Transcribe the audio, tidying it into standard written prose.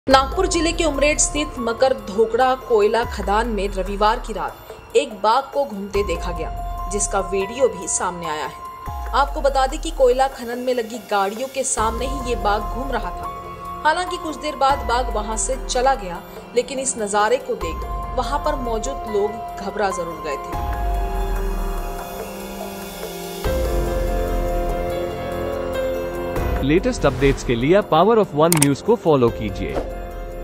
नागपुर जिले के उमरेड स्थित मकर धोकड़ा कोयला खदान में रविवार की रात एक बाघ को घूमते देखा गया, जिसका वीडियो भी सामने आया है। आपको बता दें कि कोयला खनन में लगी गाड़ियों के सामने ही ये बाघ घूम रहा था। हालांकि कुछ देर बाद बाघ वहां से चला गया, लेकिन इस नजारे को देख वहां पर मौजूद लोग घबरा जरूर गए थे। लेटेस्ट अपडेट्स के लिए पावर ऑफ वन न्यूज को फॉलो कीजिए।